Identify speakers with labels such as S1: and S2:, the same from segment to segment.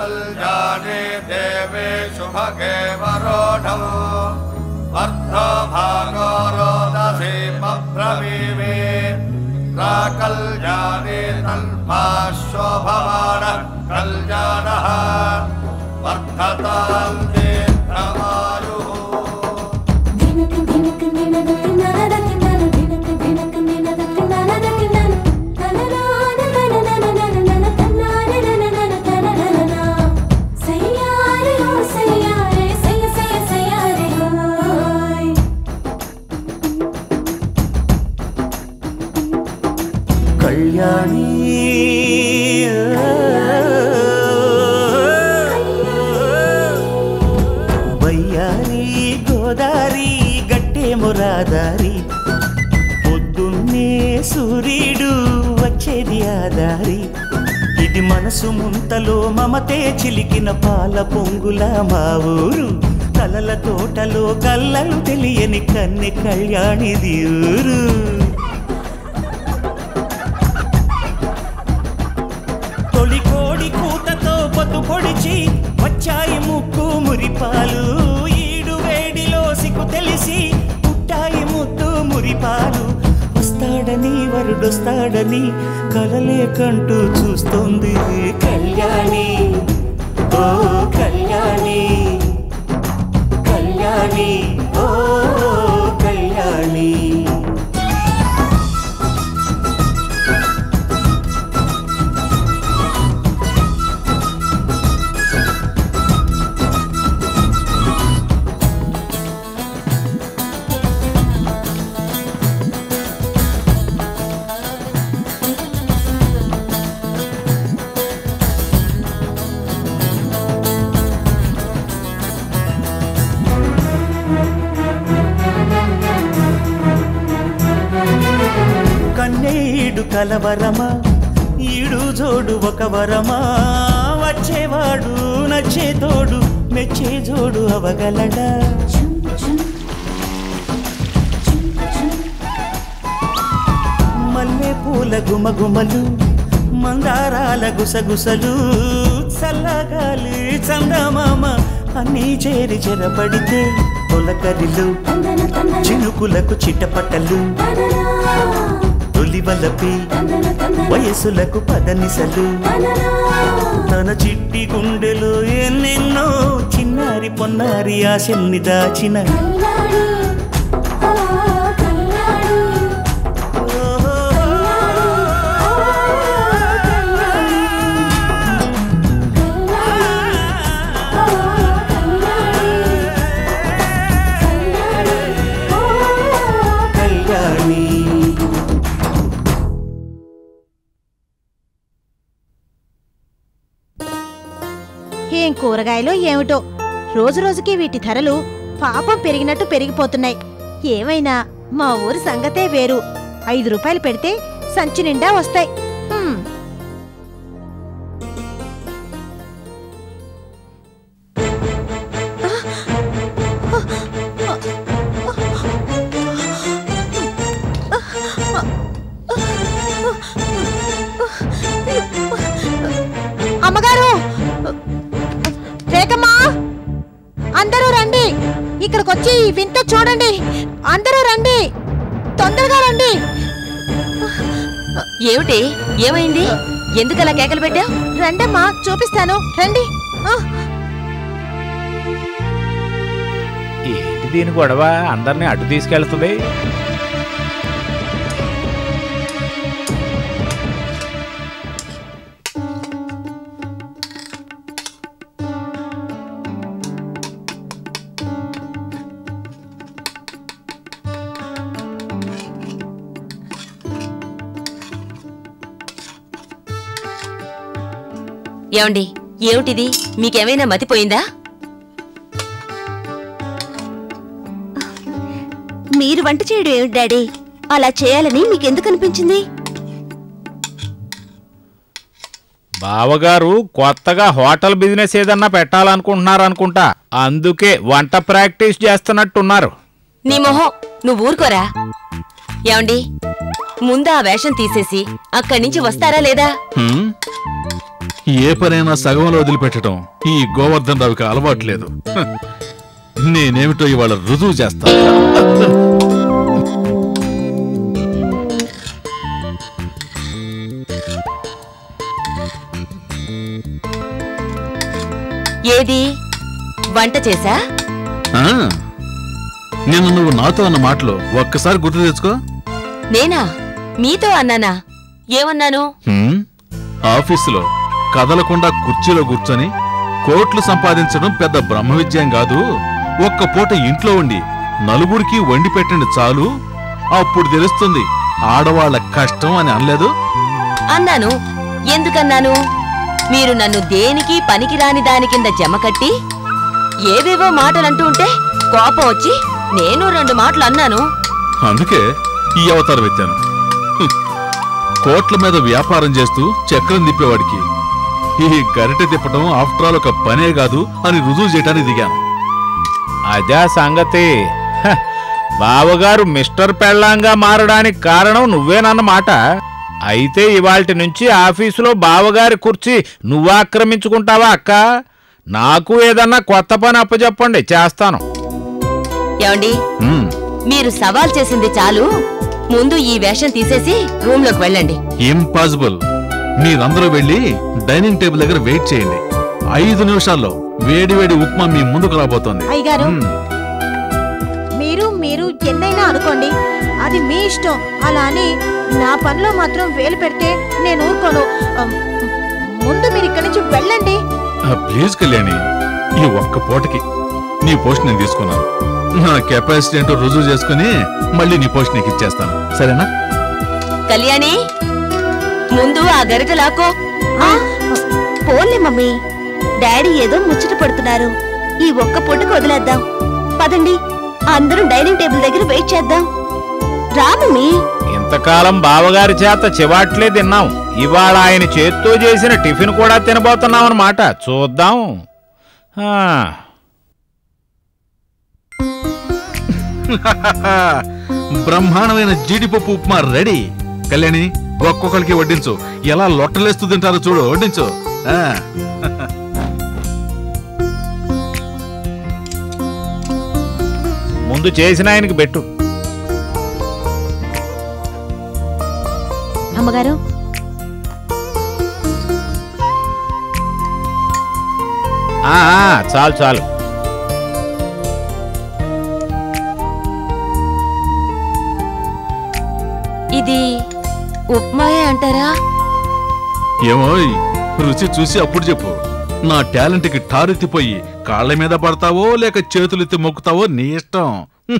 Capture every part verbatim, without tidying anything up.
S1: कल्याणी देवी शुभगे वरोढौ वर्धो भागो रोदसी मब्रवीमि कल्याणी तन्माशोभमान कल्याणः वर्धतां दीर्घमायुः।
S2: कल्याणी वय्यारी गोदारी गट्टे मुरादारी పొద్దున్నే సూర్యుడు వచ్చేది ఆదారి ఇది మనసు ముంతలో మమతే చిలికిన పాల పొంగుల మా ఊరు కలల తోటలో కళ్ళలు తెలియని కన్నె కళ్యాణిది ఊరు తొలి కోడి కూతతో పొద్దు పొడిచి వచ్చాయి ముక్కు మురిపాలు ఈడు వేడిలో సిగ్గు తెలిసి పుట్టాయి ముద్దు మురిపాలు వస్తాడని వరుడొస్తాడని కలలే కంటూ చూస్తోంది కళ్యాణి ఓ కళ్యాణి కళ్యాణి ఓ కళ్యాణి కన్నేడు కలవరమా ఈడు జోడు ఒక వరమా వచ్చేవాడు నచ్చే తోడు మెచ్చే జోడు అవగలడా మల్లె పూల గుమగుమలు మందారాల గుసగుసలు చల్లగాలి చందమామ అన్నీ చేరి చెరపడితే తొలకరిలు చినుకులకు చిట్టపట్టలు తొలివలపి వయసులకు పదనిసలు తన చిట్టి గుండెలో ఎన్నెన్నో చిన్నారి పొన్నారి ఆశల్ని దాచిన
S3: ఏం కూరగాయలు ఏమిటో రోజు రోజుకి వీటి ధరలు పాపం పెరిగినట్టు పెరిగిపోతున్నాయి. ఏమైనా మా ఊరి సంగతే వేరు. ఐదు రూపాయలు పెడితే సంచి నిండా వస్తాయి. అమ్మగారు, రేఖమ్మా, అందరూ రండి. ఇక్కడికొచ్చి ఈ వింత చూడండి. అందరూ రండి, తొందరగా రండి.
S4: ఏమిటి, ఏమైంది? ఎందుకలా కేకలు పెట్టావు?
S3: రండమ్మా, చూపిస్తాను, రండి.
S5: ఏంటి దీని గొడవ? అందరినీ అటు తీసుకెళ్తుంది.
S4: ఏమండి, ఏమిటిది? మీకేమైనా మతిపోయిందా?
S6: మీరు వంట చేయడం ఏమిటి డాడీ? అలా చేయాలని మీకెందుకు అనిపించింది?
S5: బావగారు కొత్తగా హోటల్ బిజినెస్ ఏదన్నా పెట్టాలనుకుంటున్నారనుకుంటా. అందుకే వంట ప్రాక్టీస్ చేస్తున్నట్టున్నారు.
S4: నీ మొహం, నువ్వు ఊరుకోరా. ఏమండి, ముందు ఆ వేషం తీసేసి అక్కడి నుంచి వస్తారా లేదా?
S7: ఏ పనైనా సగంలో వదిలిపెట్టడం ఈ గోవర్ధన్ రావుకి అలవాట్లేదు. నేనేమిటో ఇవాళ రుజువు చేస్తాను.
S4: ఏది వంట చేసా?
S7: నిన్న నువ్వు నాతో అన్న మాటలు ఒక్కసారి గుర్తు తెచ్చుకో.
S4: నేనా మీతో అన్నానా? ఏమన్నాను?
S7: ఆఫీసులో కదలకుండా కుర్చీలో కూర్చొని కోట్లు సంపాదించడం పెద్ద బ్రహ్మ విద్యం కాదు. ఒక్క పూట ఇంట్లో ఉండి నలుగురికి వండి పెట్టండి చాలు, అప్పుడు తెలుస్తుంది ఆడవాళ్ల కష్టం అని అనలేదు?
S4: అన్నాను. ఎందుకన్నాను? మీరు నన్ను దేనికి పనికిరాని దాని కింద జమ కట్టి ఏవేవో మాటలంటూ ఉంటే కోపం వచ్చి నేను రెండు మాటలు అన్నాను.
S7: అందుకే ఈ అవతారం ఎత్తాను. కోట్ల మీద వ్యాపారం చేస్తూ చక్రం తిప్పేవాడికి ఈ గరిటె తిప్పటం ఆఫ్టర్ ఆల్ ఒక పనే కాదు అని రుజువు చేయటానికి దిగాను.
S5: అదే సంగతి. బావగారు మిస్టర్ పెళ్ళాంగా మారడానికి కారణం నువ్వేనన్నమాట. అయితే ఇవాల్టి నుంచి ఆఫీసులో బావగారి కుర్చీ నువ్వు ఆక్రమించుకుంటావా అక్క? నాకు ఏదన్నా కొత్త పని అప్పచెప్పండి, చేస్తాను.
S4: ఏమండి, మీరు సవాల్ చేసింది చాలు. ముందు ఈ వేషం తీసేసి రూమ్ లోకి వెళ్ళండి.
S7: ఇంపాసిబుల్. మీరందరూ వెళ్ళి డైనింగ్ టేబుల్ దగ్గర వెయిట్ చేయండి. ఐదు నిమిషాల్లో వేడి వేడి ఉప్మా మీ ముందుకు రాబోతోంది.
S3: అయ్యగారు, మీరు మీరు ఎన్నైనా అనుకోండి, అది మీ ఇష్టం. అలా అని నా పనిలో మాత్రం వేలు పెడితే నేను ఊరుకోను. ముందు మీరు ఇక్కడి నుంచి వెళ్ళండి.
S7: ప్లీజ్ కళ్యాణి, ఈ ఒక్క పూటకి నీ పోస్ట్ నేను తీసుకున్నాను. నా కెపాసిటీ ఏంటో రుజువు చేసుకుని మళ్ళీ నీ పోస్ట్ నీకు ఇచ్చేస్తాను, సరేనా?
S4: కళ్యాణి, ముందు ఆ గరిట లాక్కో.
S6: పోన్లే మమ్మీ, డాడీ ఏదో ముచ్చట పడుతున్నారు. ఈ ఒక్క పూటకు వదిలేద్దాం. పదండి, అందరం డైనింగ్ టేబుల్ దగ్గర వెయిట్ చేద్దాం. రా మమ్మీ.
S5: ఇంతకాలం బావగారి చేత చివాట్లే తిన్నాం, ఇవాళ ఆయన చేత్తో చేసిన టిఫిన్ కూడా తినబోతున్నాం అన్నమాట. చూద్దాం.
S7: బ్రహ్మాండమైన జీడిపప్పు ఉప్మా రెడీ. కళ్యాణి, ఒక్కొక్కరికి వడ్డించు. ఎలా లొట్టలేస్తూ తింటారో చూడు, వడ్డించు.
S5: ముందు చేసిన ఆయనకి పెట్టు.
S3: అమ్మగారు,
S5: చాలు చాలు.
S4: ఇది ఉప్మాయే అంటారా?
S7: ఏమో, రుచి చూసి అప్పుడు చెప్పు. నా టాలెంట్కి ఠారెత్తిపోయి కాళ్ళ మీద పడతావో లేక చేతులెత్తి మొక్కుతావో నీ ఇష్టం.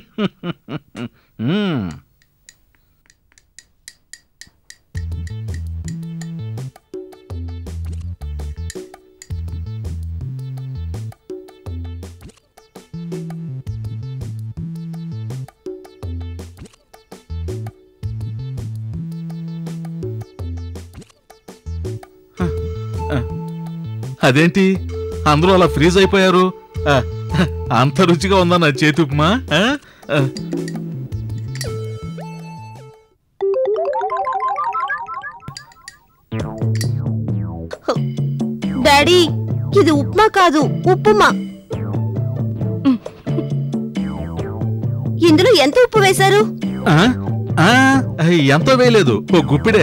S7: అదేంటి అందరూ అలా ఫ్రీజ్ అయిపోయారు? అంత రుచిగా ఉందా నా చేతి ఉప్మా?
S6: డాడీ, ఇది ఉప్మా కాదు, ఉప్పుమా. ఇందులో ఎంత ఉప్పు వేశారు?
S7: ఎంత వేయలేదు, ఓ గుప్పిడే.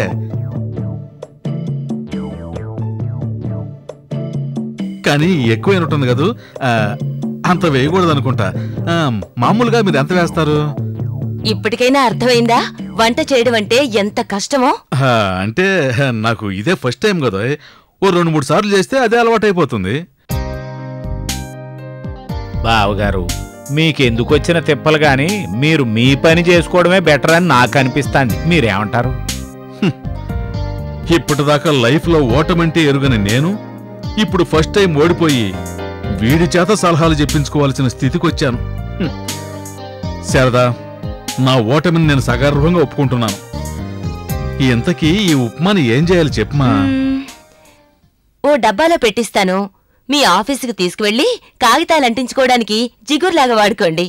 S7: కానీ ఎక్కువైనట్టుంది కదూ, అంత వేయకూడదు అనుకుంటా. మామూలుగా మీరు ఎంత వేస్తారు?
S4: ఇప్పటికైనా అర్థమైందా వంట చేయడం అంటే ఎంత కష్టమో?
S7: అంటే నాకు ఇదే ఫస్ట్ టైం కదా, ఓ రెండు మూడు సార్లు చేస్తే అదే అలవాటు అయిపోతుంది.
S5: బావగారు, మీకెందుకు వచ్చిన తిప్పలు గాని మీరు మీ పని చేసుకోవడమే బెటర్ అని నాకు అనిపిస్తుంది. మీరేమంటారు?
S7: ఇప్పటిదాకా లైఫ్ లో ఓటమంటే ఎరుగని నేను ఇప్పుడు ఫస్ట్ టైం ఓడిపోయి వీడి చేత సలహాలు చెప్పించుకోవాల్సిన స్థితికి వచ్చాను. శారదా, నా ఓటమిని నేను సగర్వంగా ఒప్పుకుంటున్నాను. ఇంతకీ ఈ ఉప్మాని ఏం చేయాలి చెప్పమా?
S4: ఓ డబ్బాలో పెట్టిస్తాను. మీ ఆఫీసుకు తీసుకువెళ్ళి కాగితాలు అంటించుకోవడానికి జిగురులాగా వాడుకోండి.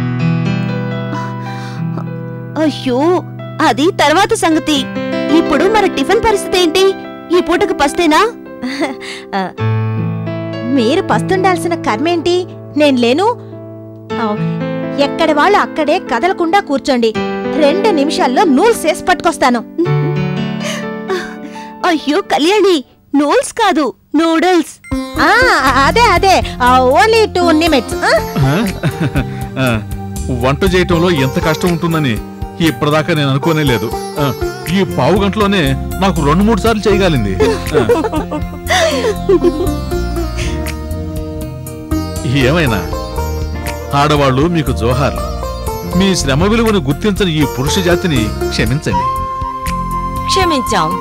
S6: అయ్యో, అది తర్వాత సంగతి. ఇప్పుడు మన టిఫిన్ పరిస్థితి ఏంటి? ఈ పూటకు పస్తేనా?
S3: మీరు పస్తుండాల్సిన కర్మేంటి? నేను లేను. ఆ, ఎక్కడ వాళ్ళు అక్కడే కదలకుండా కూర్చోండి. రెండు నిమిషాల్లో నూల్స్ వేసి పట్టుకొస్తాను.
S6: అయ్యో కళ్యాణి, నూల్స్ కాదు, నూడిల్స్.
S3: ఆ, అదే అదే ఓన్లీ టూ నిమిట్స్.
S7: వంట చేయటంలో ఎంత కష్టం ఉంటుందని ఇప్పటిదాకా నేను అనుకోనే లేదు. ఈ పావు గంటలోనే నాకు రెండు మూడు సార్లు చేయగలింది. ఏమైనా ఆడవాళ్ళు మీకు జోహార్. మీ శ్రమ విలువను గుర్తించని ఈ పురుష జాతిని క్షమించండి.
S4: క్షమించాం.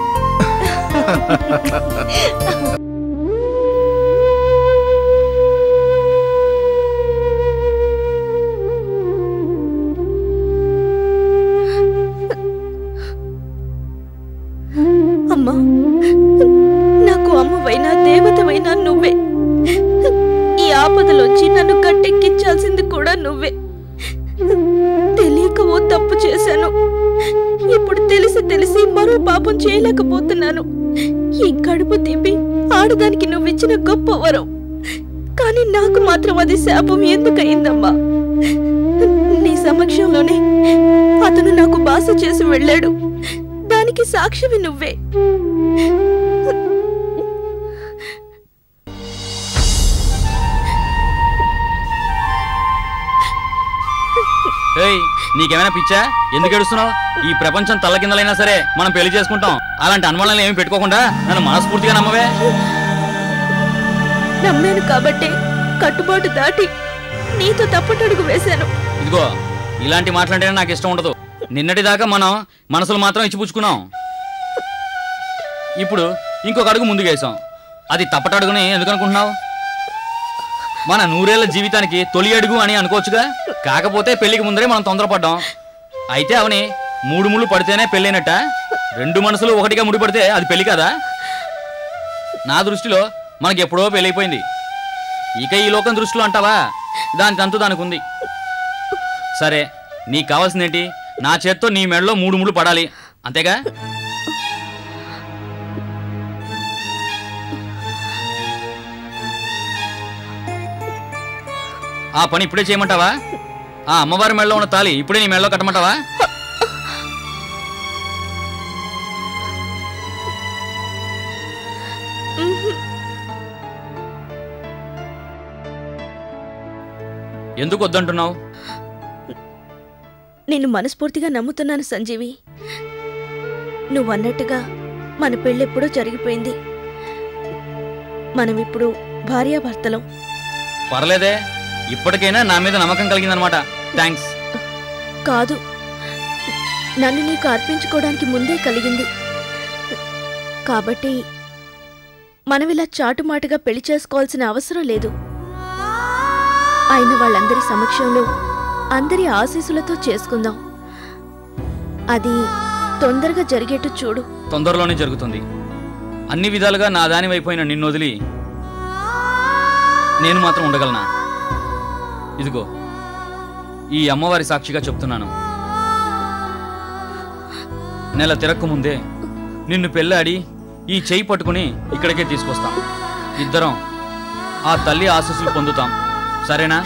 S6: అమ్మా, నాకు అమ్మవైనా దేవతవైనా నువ్వే. ఈ ఆపదలోంచి నన్ను గట్టెక్కించాల్సింది కూడా నువ్వే. తెలియక ఓ తప్పు చేశాను. ఇప్పుడు తెలిసి తెలిసి మరో పాపం చేయలేకపోతున్నాను. ఈ కడుపు తీపి ఆడదానికి నువ్విచ్చిన గొప్ప వరం. కానీ నాకు మాత్రం అది శాపం ఎందుకయిందమ్మా? నీ సమక్షంలోనే అతను నాకు బాస చేసి వెళ్ళాడు. దానికి సాక్షివి నువ్వే.
S8: నీకేమైనా పిచ్చా? ఎందుకు ఏడుస్తున్నావు? ఈ ప్రపంచం తల్లకిందలైనా సరే మనం పెళ్లి చేసుకుంటాం. అలాంటి అనుమానాలు ఏమి పెట్టుకోకుండా నన్ను మనస్ఫూర్తిగా నమ్మవే.
S6: నమ్మాను కాబట్టి కట్టుబాటు దాటి నీతో తప్పటడుగు వేశాను.
S8: ఇదిగో, ఇలాంటి మాట్లాడితేనే నాకు ఇష్టం ఉండదు. నిన్నటిదాకా మనం మనసులు మాత్రం ఇచ్చిపుచ్చుకున్నాం. ఇప్పుడు ఇంకొక అడుగు ముందుకు వేసాం. అది తప్పటడుగుని ఎందుకు అనుకుంటున్నావు? మన నూరేళ్ల జీవితానికి తొలి అడుగు అని అనుకోవచ్చుగా. కాకపోతే పెళ్లికి ముందరే మనం తొందరపడ్డాం. అయితే అవని మూడు ముళ్ళు పడితేనే పెళ్ళైనట్ట. రెండు మనసులు ఒకటిగా ముడి పడితే అది పెళ్లి కదా. నా దృష్టిలో మనకి ఎప్పుడో పెళ్ళైపోయింది. ఇక ఈ లోకం దృష్టిలో అంటావా? దానికి అంతు దానికి ఉంది. సరే, నీకు కావాల్సిందేంటి? నా చేత్తో నీ మెడలో మూడు ముళ్ళు పడాలి, అంతేగా? ఆ పని ఇప్పుడే చేయమంటావా? ఆ అమ్మవారి మెడలో ఉన్న తాళి ఇప్పుడే నీ మెడలో కట్టమంటావా? ఎందుకు వద్దంటున్నావు?
S6: నేను మనస్ఫూర్తిగా నమ్ముతున్నాను సంజీవి. నువ్వన్నట్టుగా మన పెళ్ళెప్పుడో జరిగిపోయింది. మనమిప్పుడు భార్యాభర్తలం.
S8: పర్లేదే, ఇప్పటికైనా నా మీద నమ్మకం కలిగిందనమాట. థ్యాంక్స్.
S6: కాదు, నన్ను నీకు అర్పించుకోవడానికి ముందే కలిగింది. కాబట్టి మనం ఇలా చాటుమాటుగా పెళ్లి చేసుకోవాల్సిన అవసరం లేదు. అయిన వాళ్ళందరి సమక్షంలో అందరి ఆశీస్సులతో చేసుకుందాం. అది తొందరగా జరిగేట్టు చూడు.
S8: తొందరలోనే జరుగుతుంది. అన్ని విధాలుగా నా దాని వైపోయిన నిన్ను వదిలి నేను మాత్రం ఉండగలనా? ఇదిగో, ఈ అమ్మవారి సాక్షిగా చెప్తున్నాను. నెల తిరక్కు ముందే నిన్ను పెళ్ళాడి ఈ చెయ్యి పట్టుకుని ఇక్కడికే తీసుకొస్తాం. ఇద్దరం ఆ తల్లి ఆశీస్సులు పొందుతాం. సరేనా?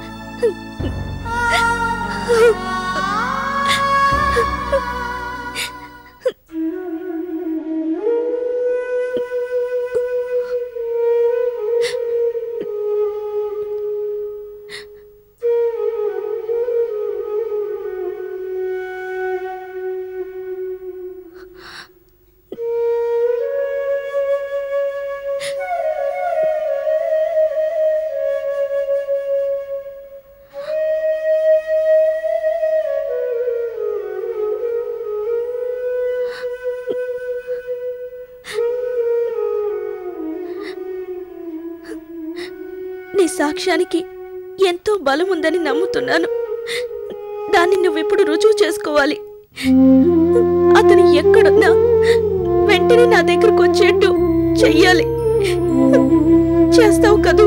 S6: నీ సాక్ష్యానికి ఎంతో బలం ఉందని నమ్ముతున్నాను. దాన్ని నువ్విప్పుడు రుజువు చేసుకోవాలి. అతను ఎక్కడున్నా వెంటనే నా దగ్గరకు వచ్చేట్టు చెయ్యాలి. చేస్తావు కదూ?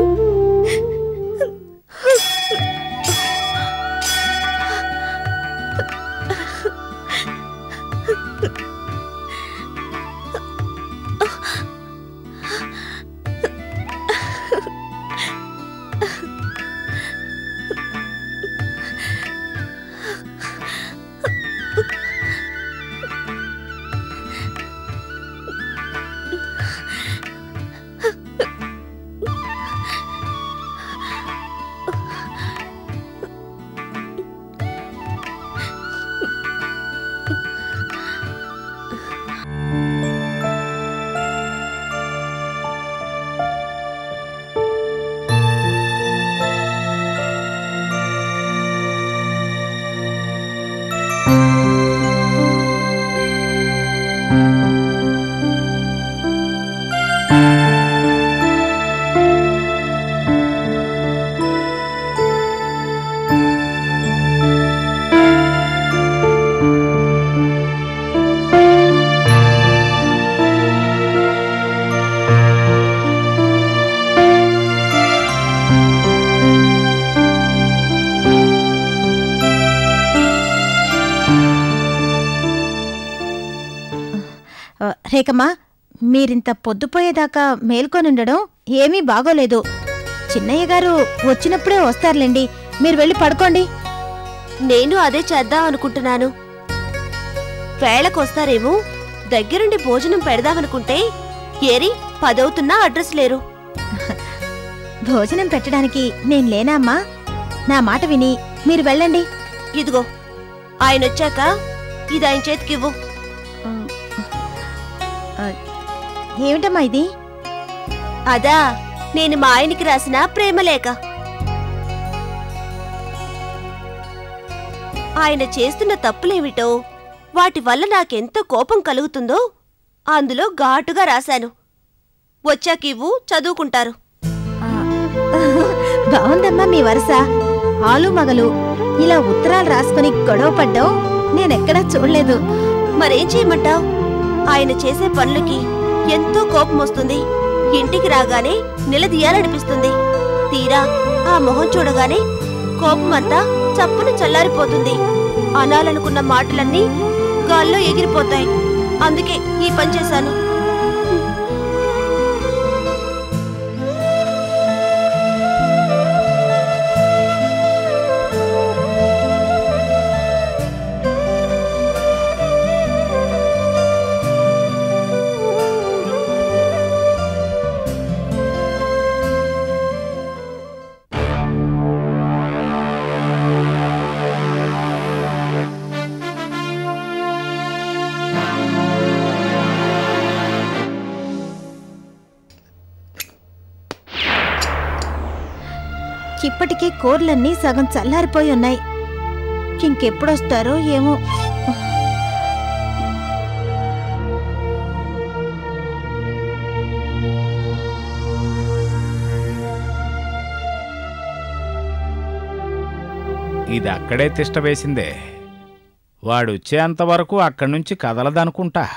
S3: రేఖమ్మా, మీరింత పొద్దుపోయేదాకా మేల్కొనుండడం ఏమీ బాగోలేదు. చిన్నయ్య గారు వచ్చినప్పుడే వస్తారులేండి. మీరు వెళ్ళి పడుకోండి.
S6: నేను అదే చేద్దాం అనుకుంటున్నాను. వేళకొస్తారేమో, దగ్గరుండి భోజనం పెడదామనుకుంటే ఏరి పదవుతున్నా అడ్రస్ లేరు.
S3: భోజనం పెట్టడానికి నేను లేనా అమ్మా? నా మాట విని మీరు వెళ్ళండి.
S6: ఇదిగో, ఆయనొచ్చాక ఇది ఆయన చేతికివ్వు.
S3: ఏమిటమ్మా ఇది?
S6: అదా, నేను మా ఆయనకి రాసిన ప్రేమలేఖ. ఆయన చేస్తున్న తప్పులేమిటో, వాటి వల్ల నాకెంత కోపం కలుగుతుందో అందులో ఘాటుగా రాశాను. వచ్చాకివ్వు, చదువుకుంటారు.
S3: బావుందమ్మా మీ వరుస. ఆలు మగలు ఇలా ఉత్తరాలు రాసుకుని గొడవ పడ్డావు నేనెక్కడా చూడలేదు.
S6: మరేం చేయమంటావు? ఆయన చేసే పనులకి ఎంతో కోపం వస్తుంది. ఇంటికి రాగానే నిలదీయాలనిపిస్తుంది. తీరా ఆ మొహం చూడగానే కోపమంతా చప్పున చల్లారిపోతుంది. అనాలనుకున్న మాటలన్నీ గాల్లో ఎగిరిపోతాయి. అందుకే ఈ పని చేశాను.
S3: ఇప్పటికే కూరలన్నీ సగం చల్లారిపోయి ఉన్నాయి. ఇంకెప్పుడొస్తారో ఏమో.
S5: ఇది అక్కడే తిష్ట వేసిందే. వాడొచ్చేంతవరకు అక్కడి నుంచి కదలదనుకుంటా.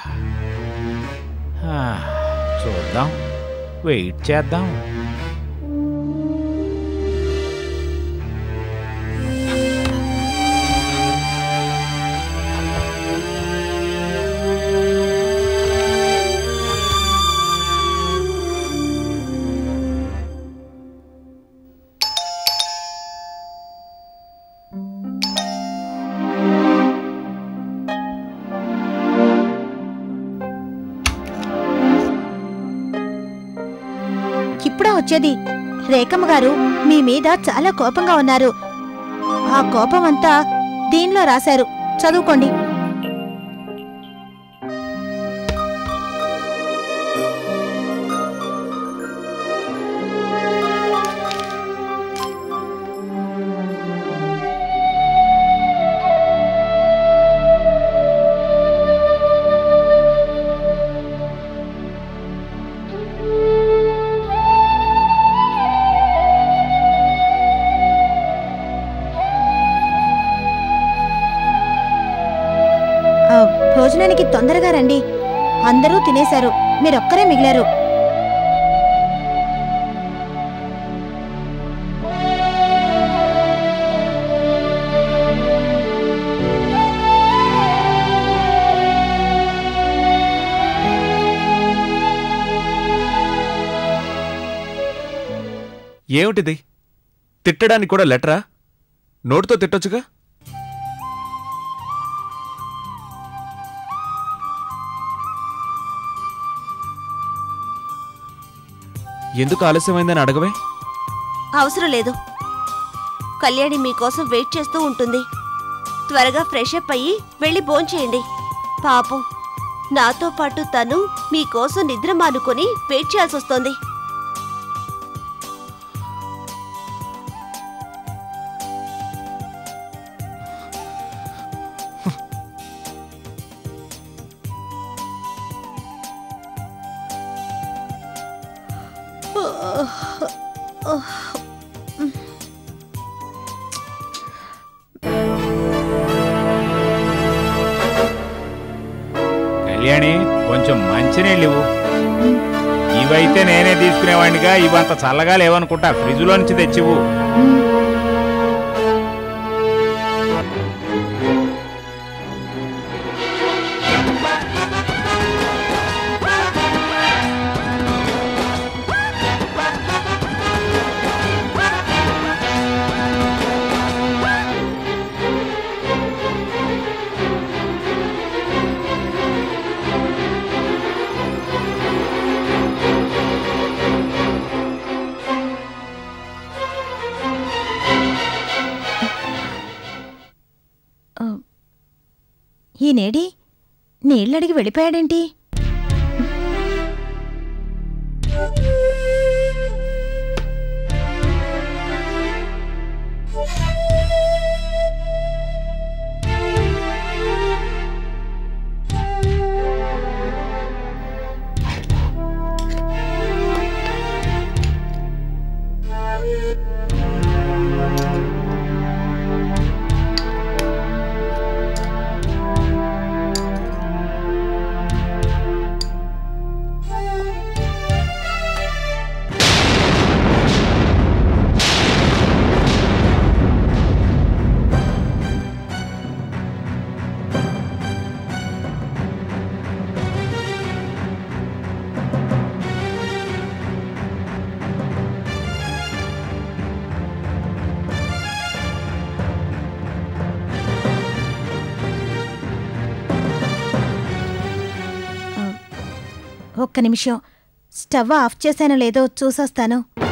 S5: చూద్దాం, వెయిట్ చేద్దాం.
S3: ఇప్పుడా వచ్చేది? రేఖమ్మ గారు మీ మీద చాలా కోపంగా ఉన్నారు. ఆ కోపం అంతా దీనిలో రాశారు, చదువుకోండి. భోజనానికి తొందరగా రండి. అందరూ తినేశారు, మీరొక్కరే మిగిలారు.
S9: ఏమిటిది? తిట్టడానికి కూడా లెటరా? నోటితో తిట్టొచ్చుగా. ఎందుకు ఆలస్యమైందని అడగవే?
S6: అవసరం లేదు. కళ్యాణి మీకోసం వెయిట్ చేస్తూ ఉంటుంది. త్వరగా ఫ్రెష్ అప్ అయ్యి వెళ్ళి భోంచేయండి. పాపం, నాతో పాటు తను మీకోసం నిద్ర మానుకొని వెయిట్ చేయాల్సి వస్తోంది.
S5: కళ్యాణి, కొంచెం మంచినీళ్ళు ఇవ్వు. ఇవైతే నేనే తీసుకునేవాడినిగా. ఇవంత చల్లగా లేవనుకుంటా. ఫ్రిడ్జ్లో నుంచి తెచ్చివు.
S3: ఈనేడి నీళ్ళడిగి వెళ్ళిపోయాడేంటి? ఒక్క నిమిషం, స్టవ్ ఆఫ్ చేశానో లేదో చూసొస్తాను.